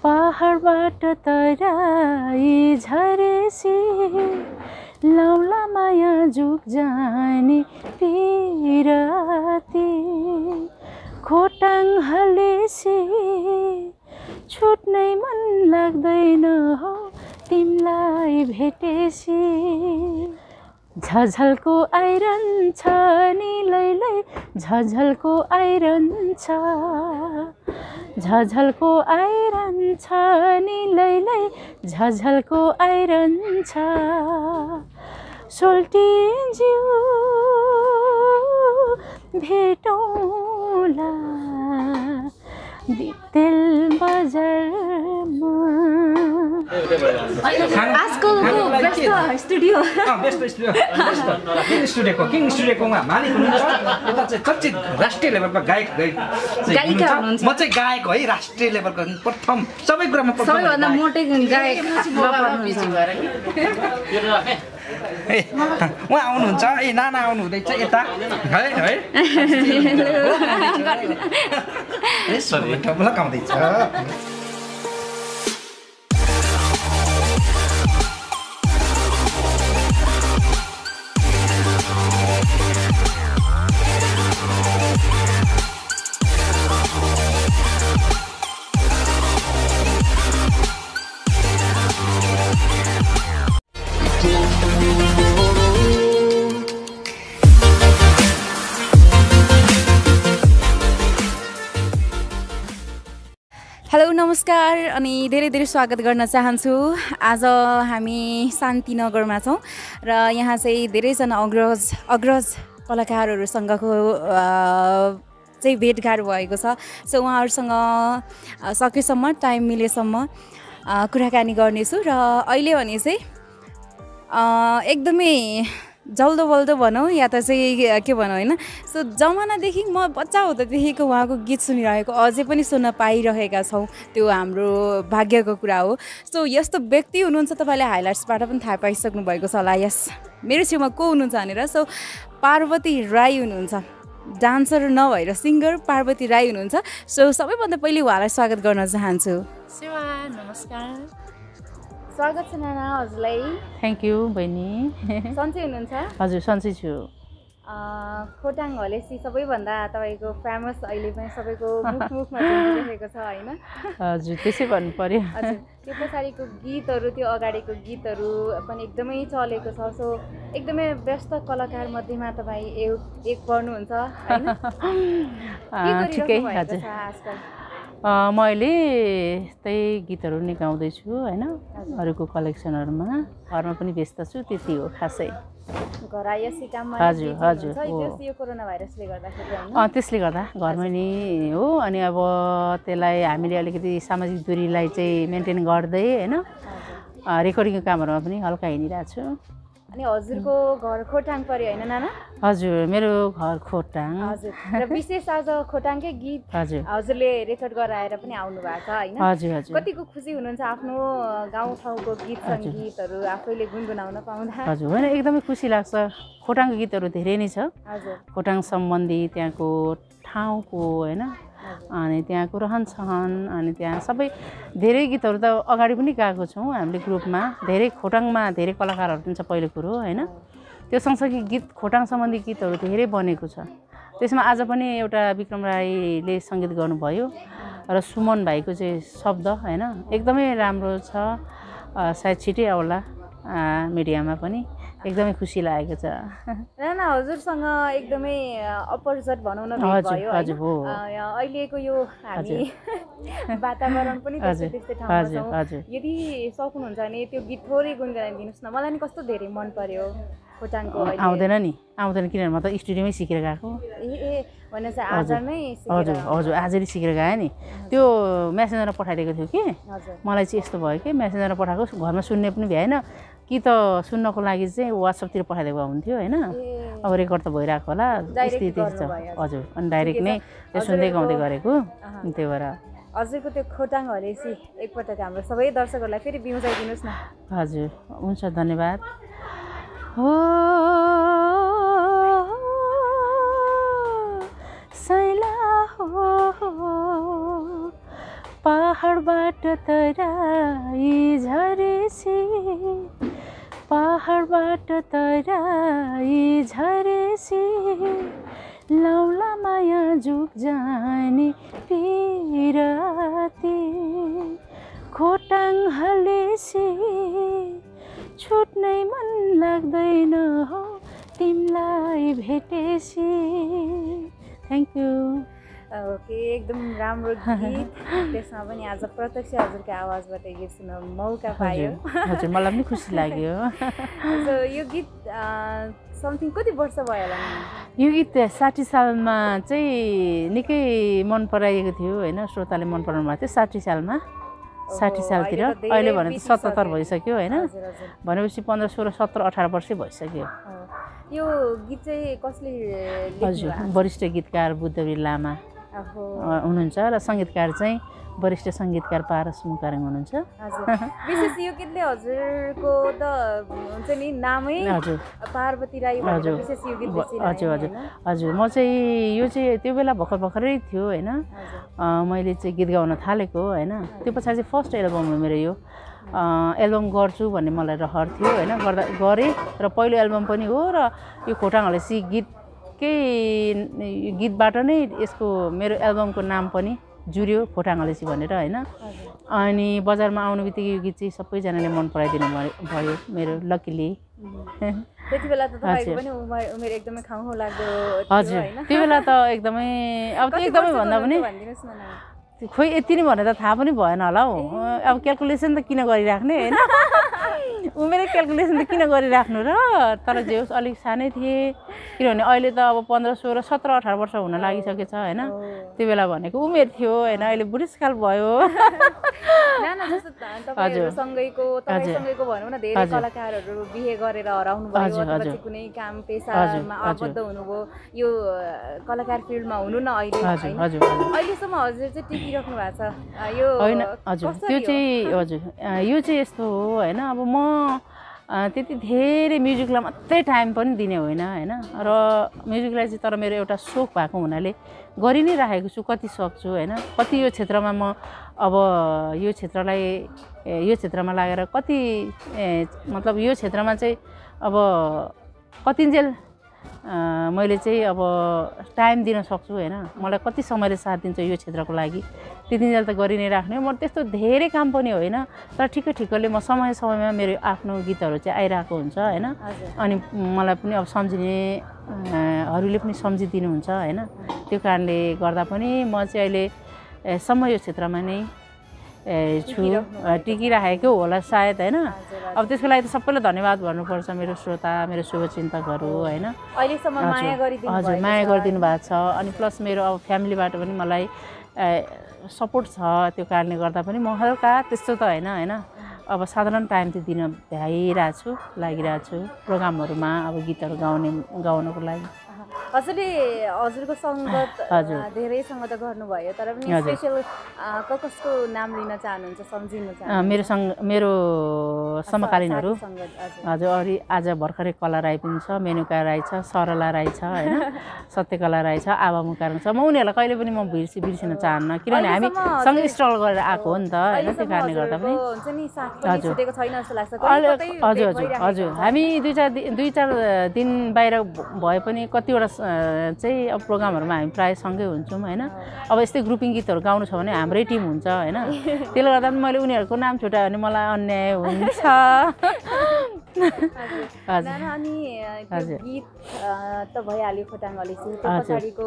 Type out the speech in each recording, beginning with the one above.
पहाडबाट तराई झरेसी लाउला माया जुग जाने पिराती खोटाङ हलेसी छुट्नै मन लाग्दैन हो तिमलाई भेटेसी झझलको आइरन छ नि लैलै झझलको आइरन छ झझलको आइरन छ नि लैलै झझलको आइरन छ सोल्टिन्ज्यू भेटौँला दितेल बजारमा आजकलको बेस्ट स्टुडियो किङ स्टुडियोकोमा मालिक हुनुहुन्छ यता चाहिँ चर्चित राष्ट्रिय लेभलको गायक गायिका हुनुहुन्छ म चाहिँ गायक है राष्ट्रिय लेभलको प्रथम सबै कुरामा सबैभन्दा मोटे गायक उहाँ आउनुहुन्छ ए नाना आउनु हुँदैछ यता है है लगाउँदैछ हेलो नमस्कार अनि धेरै धेरै स्वागत गर्न चाहन्छु। आज हामी शान्तिनगरमा छौँ र यहाँ चाहिँ धेरैजना अग्रज कलाकारहरूसँगको चाहिँ भेटघाट भएको छ। सो उहाँहरूसँग सकेसम्म टाइम मिलेसम्म कुराकानी गर्नेछु र अहिले भने चाहिँ एकदमै जल्दो बल्दो भनौँ या त चाहिँ के भनौँ होइन। सो जमानादेखि म बच्चा हुँदादेखिको उहाँको गीत सुनिरहेको अझै पनि सुन्न पाइरहेका छौँ, त्यो हाम्रो भाग्यको कुरा हो। सो यस्तो व्यक्ति हुनुहुन्छ, तपाईँले हाइलाइट्सबाट पनि थाहा पाइसक्नु भएको छ होला। यस मेरो छेउमा को हुनुहुन्छ भनेर, सो पार्वती राई हुनुहुन्छ, डान्सर नभएर सिङ्गर पार्वती राई हुनुहुन्छ। सो सबैभन्दा पहिले उहाँलाई स्वागत गर्न चाहन्छु। सेवा नमस्कार, स्वागत छ नाना हजुरलाई। थ्याङ्क यू बहिनी। सन्चै हुनुहुन्छ? हजुर सन्चै छु। खोटाङ हलेसी सबैभन्दा तपाईँको फेमस अहिले पनि सबैको मुखमा झुमिरहेको छ होइन? हजुर त्यसै भन्नु पर्यो। हजुर त्यो पछाडिको गीतहरू, त्यो अगाडिको गीतहरू पनि एकदमै चलेको छ। सो एकदमै व्यस्त कलाकार मध्येमा तपाईँ एक पर्नुहुन्छ होइन? ठिकै हजुर। म अहिले त्यही गीतहरू नै गाउँदैछु होइन, अरूको कलेक्सनहरूमा। घरमा पनि व्यस्त छु, त्यति हो खासै। घरायसी काममा हजुर हजुर यो कोरोना भाइरसले गर्दाखेरि त्यसले गर्दा घरमै नै हो। अनि अब त्यसलाई हामीले अलिकति सामाजिक दूरीलाई चाहिँ मेन्टेन गर्दै होइन रेकर्डिङको कामहरूमा पनि हल्का हिँडिरहेको छु। अनि हजुरको घर खोटाङ पऱ्यो होइन नाना? हजुर मेरो घर खोटाङ। हजुर र विशेष आज खोटाङकै गीत हजुरले रेकर्ड गराएर पनि आउनु भएको छ होइन? हजुर हजुर। कतिको खुसी हुनुहुन्छ आफ्नो गाउँठाउँको गीत सङ्गीतहरू आफैले गुनगुनाउन पाउँदा? हजुर होइन, एकदमै खुसी लाग्छ। खोटाङको गीतहरू धेरै नै छ, हजुर खोटाङ सम्बन्धी, त्यहाँको ठाउँको होइन, अनि त्यहाँको रहनसहन, अनि त्यहाँ सबै धेरै गीतहरू त अगाडि पनि गाएको छौँ हामीले ग्रुपमा। धेरै खोटाङमा धेरै कलाकारहरू पनि छ पहिलो कुरो होइन। त्यो सँगसँगै गीत खोटाङ सम्बन्धी गीतहरू धेरै बनेको छ। त्यसमा आज पनि एउटा विक्रम राईले सङ्गीत गर्नुभयो र सुमन भाइको चाहिँ शब्द होइन एकदमै राम्रो छ। सायद छिटै आउला मिडियामा पनि। एकदमै खुसी लागेको छ। नाना हजुरसँग एकदमै अपरजट भनौँ न भयो अहिलेको यो हामी वातावरण पनि त्यस्तै ठाउँमा छौँ। यदि सक्नुहुन्छ भने त्यो गीत थोरै गुनगुनाइदिनुहोस् न, मलाई नि कस्तो धेरै मन पर्यो खोटाङको। आउँदैन नि, आउँदैन किनभने म त स्टुडियोमै सिकेर गएको। भने चाहिँ आज नै हजुर हजुर आजै सिकेर गएँ नि। त्यो मेसेन्जरमा पठाइदिएको थियो कि मलाई चाहिँ यस्तो भयो कि मेसेन्जरमा पठाएको घरमा सुन्ने पनि भ्याएन कि त सुन्नको लागि चाहिँ वाट्सएपतिर पठाइदिएको हुन्थ्यो होइन। अब रेकर्ड त भइरहेको होला स्थिति छ। हजुर अनि डाइरेक्ट नै त्यो सुन्दै गाउँदै गरेको, त्यही भएर हजुरको त्यो खोटाङ हलेसी एकपटक हाम्रो सबै दर्शकहरूलाई फेरि बिउजाइदिनुहोस् न। हजुर हुन्छ, धन्यवाद। हो सैला हो पहाडबाट तराई झरेसी पहाडबाट तराई झरेसी लौला माया जुग जाने पिराती खोटाङ हलेसी छुट्नै मन लाग्दैन हो तिमीलाई भेटेसी। Thank you. ओके, एकदम राम्रो गीत। त्यसमा पनि आज प्रत्यक्ष हजुरको आवाजबाट गीत सुन्न मौका पायो। हजुर, मलाई पनि खुसी लाग्यो। सो यो गीत समथिङ कति वर्ष भयो होला? यो गीत 60 सालमा चाहिँ निकै मन पराइएको थियो होइन, श्रोताले मन पराउनु भएको थियो 60 सालमा। 60 सालतिर। अहिले भने त 77 भइसक्यो होइन, भनेपछि 15, 16, 17, 18 वर्षै भइसक्यो। यो गीत चाहिँ कसले? हजुर, वरिष्ठ गीतकार बुद्धवीर लामा हुनुहुन्छ र सङ्गीतकार चाहिँ वरिष्ठ सङ्गीतकार पारस मुकारङ हुनुहुन्छ। विशेष यो गीतले हजुरको त हुन्छ नि नामै पार्वती राई। हजुर हजुर, म चाहिँ यो चाहिँ त्यो बेला भर्खरै थियो होइन, मैले चाहिँ गीत गाउन थालेको होइन। त्यो पछाडि चाहिँ फर्स्ट एल्बम हो मेरो यो। एल्बम गर्छु भन्ने मलाई रहर थियो होइन, गरेँ र पहिलो एल्बम पनि हो र यो खोटाङ हलेसी गीतबाट नै यसको मेरो एल्बमको नाम पनि जुर्यो खोटाङ हलेसी भनेर होइन। अनि बजारमा आउनु बित्तिकै यो गीत चाहिँ सबैजनाले मन पराइदिनु भयो मेरो लकिली। त्यति बेला त तपाईको पनि उमेर एकदमै खाउँ लाग्दो थियो। हजुर, त्यो बेला त एकदमै, अब त्यो एकदमै भन्दा पनि भनिदिनुस् न। खोइ यति नै भनेर थाहा पनि भएन होला हौ। अब क्यालकुलेसन त किन गरिराख्ने होइन, उमेरै क्यालकुलेसन त किन गरिराख्नु र। तर जे होस् अलिक सानै थिएँ, किनभने अहिले त अब 15, 16, 17, 18 वर्ष हुन लागिसकेछ होइन। त्यो बेला भनेको उमेर थियो होइन, अहिले बुढेसकाल भयो। सँगैको भनौँ न धेरै कलाकारहरू बिहे गरेर हराउनु भयो, अथवा चाहिँ कुनै काम पेसामा आबद्ध हुनुभयो, यो कलाकार फिल्डमा हुनु न अहिले होइन। अहिलेसम्म हजुर चाहिँ टिकिराख्नु भएको छ यो होइन? हजुर, त्यो चाहिँ हजुर यो चाहिँ यस्तो हो होइन, अब म त्यति धेरै म्युजिकलाई मात्रै टाइम पनि दिने होइन होइन, र म्युजिकलाई चाहिँ तर मेरो एउटा सोख भएको हुनाले गरि नै राखेको छु, कति सक्छु होइन। कति यो क्षेत्रमा म अब यो क्षेत्रमा लागेर कति मतलब यो क्षेत्रमा चाहिँ अब कतिन्जेल मैले चाहिँ अब टाइम दिन सक्छु होइन। मलाई कति समयले साथ दिन्छ यो क्षेत्रको लागि, त्यतिन्जेल त गरि नै राख्ने। म त्यस्तो धेरै काम पनि होइन, तर ठिक्कले म समयमा मेरो आफ्नो गीतहरू चाहिँ आइरहेको हुन्छ होइन। अनि मलाई पनि अब सम्झिनेहरूले पनि सम्झिदिनुहुन्छ होइन। त्यो कारणले गर्दा पनि म चाहिँ अहिलेसम्म यो क्षेत्रमा नै छु, टिकिराखेको होला सायद होइन। अब त्यसको लागि त सबैलाई धन्यवाद भन्नुपर्छ, मेरो श्रोता, मेरो शुभचिन्तकहरू होइन। अहिलेसम्म माया गरिदिनु हजुर, माया गरिदिनु भएको छ। अनि प्लस मेरो अब फ्यामिलीबाट पनि मलाई सपोर्ट छ, त्यो कारणले गर्दा पनि म हल्का त्यस्तो त होइन। अब साधारण टाइम चाहिँ दिन लागिरहेको छु प्रोग्रामहरूमा, अब गीतहरू गाउनको लागि। हजुरले हजुरको सङ्गत धेरैसँग त गर्नुभयो, तर पनि स्पेसल कसको नाम लिन चाहनुहुन्छ, सम्झिनु चाहनुहुन्छ? मेरो समकालीनहरू हजुर, आज भर्खरै कला राई पनि छ, मेनुका राई छ, सरला राई छ होइन, सत्यकला राई छ, आभा मुकारङ छ। म उनीहरूलाई कहिले पनि म बिर्सिन चाहन्न, किनभने हामी सँगै स्ट्रगल गरेर आएको हो नि त होइन। त्यो कारणले गर्दा पनि हजुर हामी दुई चार दिन बाहिर भए पनि कतिवटा चाहिँ अब प्रोग्रामहरूमा हामी प्रायः सँगै हुन्छौँ होइन। अब यस्तै ग्रुपिङ गीतहरू गाउनु छ भने हाम्रै टिम हुन्छ होइन। त्यसले गर्दा पनि मैले उनीहरूको नाम छुट्यायो भने मलाई अन्याय हुन्छ। अनि गीत त भइहाल्यो खोटाङ हलेसी, त्यो पछाडिको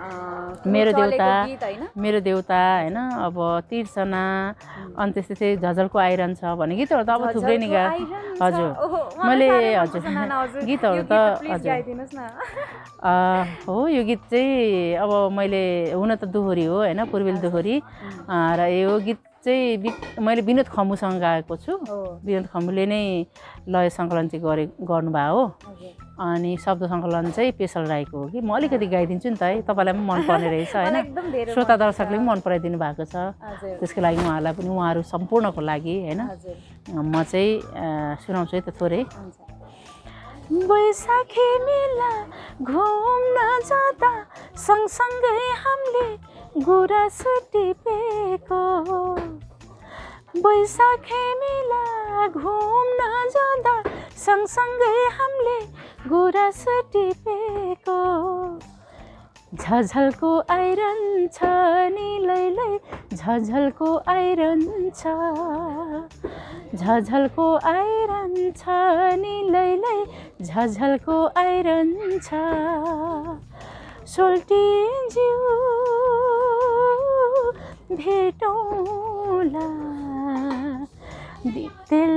मेरो देउता होइन, अब तिर्सना, अनि त्यस्तै चाहिँ झझल्को आइरहन्छ भन्ने गीतहरू त अब थुप्रै नि गा। हजुर, मैले हजुर गीतहरू त हजुर हो। यो गीत चाहिँ अब मैले हुन त दोहोरी हो होइन, पूर्वेली दोहोरी, र यो गीत चाहिँ मैले विनोद खम्बुसँग गाएको छु। विनोद खम्बुले नै लय सङ्कलन चाहिँ गर्नुभएको हो, अनि शब्द सङ्कलन चाहिँ पेशल राईको हो कि। म अलिकति गाइदिन्छु नि त है, तपाईँलाई पनि मन पर्ने रहेछ होइन, श्रोता दर्शकले पनि मन पराइदिनु भएको छ। त्यसको लागि उहाँहरूलाई पनि, उहाँहरू सम्पूर्णको लागि होइन म चाहिँ सुनाउँछु है त थोरै। बैशाखी मेला घुम्न जाँदा सँगसँगै हामीले गुराँस टिपेको बैशाखी मेला घुम्न जाँदा सँगसँगै हामीले गुराँस टिपेको झझल्को आइरहन्छ नि लैलै झझल्को आइरहन्छ झझल्को आइरहन्छ नि लैलै झझल्को आइरहन्छ सोल्टिन्ज्यू भेटौँला दिक्तेल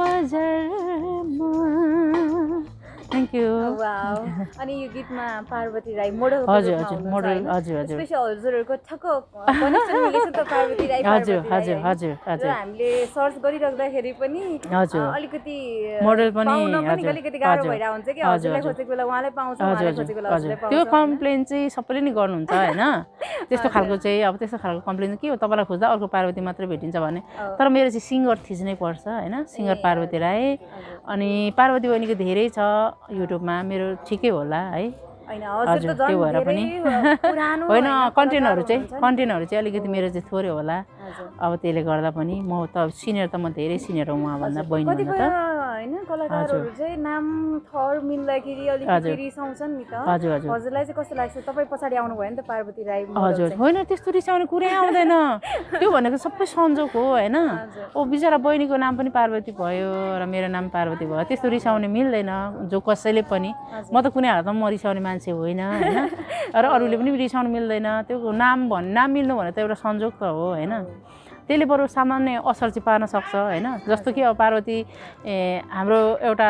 बजारमा थ्याङ्क यू वाउ अनि यो गीतमा पार्वती राई मोडल हजुर हजुर मोडल हजुर हजुर स्पेशल हजुरहरूको ठक्क कनेक्सन मिलेछ त पार्वती राई हजुर हजुर हजुर हजुर हामीले सर्च गरिराख्दाखेरि पनि हजुर अलिकति मोडल पनि हजुर अलिकति गाह्रो भइरहेको हुन्छ कि हजुरले खोजेको बेला उहाँले पाउँछ उहाँले खोजेको बेला हजुरले पाउँछ त्यो कम्प्लेन चाहिँ सबैले नै गर्नुहुन्छ हैन त्यस्तो खालको चाहिँ अब त्यस्तो खालको कम्प्लेन के हो तपाईँलाई खोज्दा अर्को पार्वती मात्रै भेटिन्छ भने तर मेरो चाहिँ सिङ्गर थिच्नै पर्छ हैन सिङ्गर पार्वती राई अनि पार्वती बहिनीको धेरै छ युट्युबमा मेरो ठिकै होला है हजुर त्यो भएर पनि होइन कन्टेन्टहरू चाहिँ अलिकति मेरो चाहिँ थोरै होला अब त्यसले गर्दा पनि म त सिनियर त म धेरै सिनियर हो उहाँभन्दा बहिनी भन्दा त हैन कलाकारहरू चाहिँ नाम थर मिल्दाखेरि अलिकति रिसाउँछन् नि त हजुर हजुर हजुरलाई चाहिँ कस्तो लाग्छ तपाईँ पछाडि आउनु भयो नि त पार्वती राई हजुर होइन त्यस्तो रिसाउने कुरै आउँदैन त्यो भनेको सबै संजोग हो होइन ओ बिचरा बहिनीको नाम पनि पार्वती भयो र मेरो नाम पार्वती भयो त्यस्तो रिसाउने मिल्दैन जो कसैले पनि म त कुनै हालतमा म रिसाउने मान्छे होइन होइन र अरूले पनि रिसाउनु मिल्दैन त्यो नाम मिल्नु भने त एउटा संजोग त हो होइन त्यसले बरु सामान्य असर चाहिँ पार्न सक्छ होइन जस्तो कि अब पार्वती हाम्रो एउटा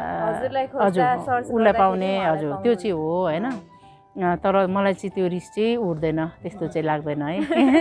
हजुर उसलाई पाउने हजुर त्यो चाहिँ हो होइन तर मलाई चाहिँ त्यो रिस चाहिँ उठ्दैन त्यस्तो चाहिँ लाग्दैन है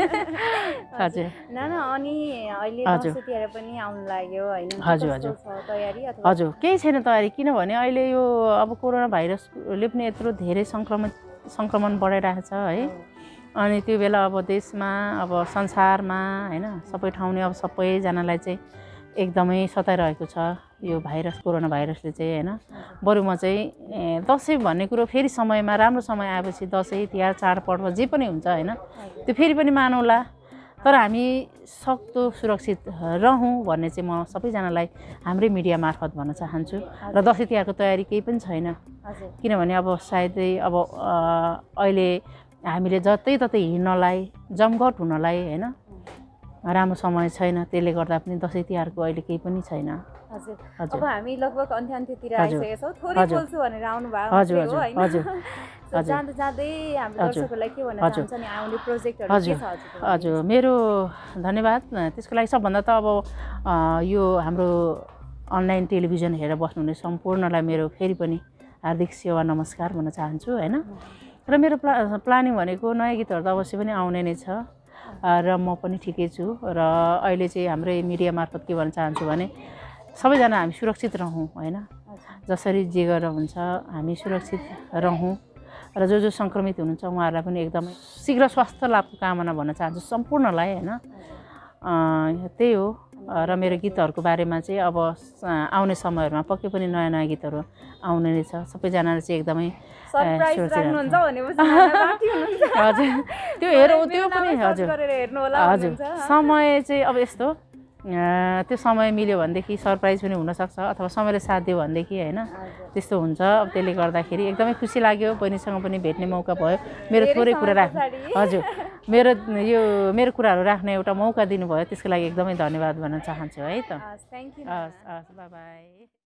हजुर अनि अहिले दसैँ तिहार पनि आउन लाग्यो हैन हजुर हजुर तयारी अथवा हजुर केही छैन तयारी किनभने अहिले यो अब कोरोना भाइरसले पनि यत्रो धेरै सङ्क्रमण बढाइरहेको छ है अनि त्यो बेला अब देशमा अब संसारमा हैन सबै ठाउँ नै अब सबैजनालाई चाहिँ एकदमै सताइरहेको छ यो भाइरस कोरोना भाइरसले चाहिँ हैन बरु म चाहिँ दसैँ भन्ने कुरो फेरि समयमा राम्रो समय आएपछि दसैँ तिहार चाडपर्व जे पनि हुन्छ हैन त्यो फेरि पनि मानौला तर हामी सक्दो सुरक्षित रहौँ भन्ने चाहिँ म सबैजनालाई हाम्रै मिडिया मार्फत भन्न चाहन्छु र दसैँ तिहारको तयारी केही पनि छैन किनभने अब सायदै अब अहिले हामीले जतै हिँड्नलाई जमघट हुनलाई हैन राम्रो समय छैन त्यसले गर्दा पनि दसैँ तिहारको अहिले केही पनि छैन हजुर अब हामी लगभग अन्त्यतिर आइसकेका छौँ थोरै बोल्छु भनेर आउनु भएको हजुर हजुर हजुर जाँदै जाँदै हाम्रो दर्शकहरूलाई के भन्न चाहन्छ नि आउने प्रोजेक्टहरु के छ हजुर मेरो धन्यवाद त्यसको लागि सबभन्दा त अब यो हाम्रो अनलाइन टेलिभिजन हेरेर बस्नुहुने सम्पूर्णलाई मेरो फेरि पनि हार्दिक सेवा नमस्कार भन्न चाहन्छु हैन र मेरो प्लानिङ भनेको नयाँ गीतहरू त अवश्य पनि आउने नै छ र म पनि ठिकै छु र अहिले चाहिँ हाम्रै मिडिया मार्फत के भन्न चाहन्छु भने सबैजना हामी सुरक्षित रहौँ हैन जसरी जे गरेर हुन्छ हामी सुरक्षित रहौँ र जो सङ्क्रमित हुनुहुन्छ उहाँहरूलाई पनि एकदमै शीघ्र स्वास्थ्य लाभको कामना भन्न चाहन्छु सम्पूर्णलाई हैन त्यही हो र मेरो गीतहरूको बारेमा चाहिँ अब आउने समयहरूमा पक्कै पनि नयाँ नयाँ गीतहरू आउने नै छ सबैजनाले चाहिँ एकदमै सरप्राइज राख्नुहुन्छ भनेपछि बाँकी हुनुहुन्छ हजुर त्यो हेरौँ त्यो पनि हजुर हजुर समय चाहिँ अब यस्तो त्यो समय मिल्यो भनेदेखि सरप्राइज पनि हुनसक्छ अथवा समयले साथ दियो भनेदेखि हैन त्यस्तो हुन्छ अब त्यसले गर्दाखेरि एकदमै खुसी लाग्यो बहिनीसँग पनि भेट्ने मौका भयो मेरो थोरै कुरा राख्नु हजुर मेरो कुराहरू राख्ने एउटा मौका दिनुभयो त्यसको लागि एकदमै धन्यवाद भन्न चाहन्छु है त थ्याङ्क यू हस् बाई बाई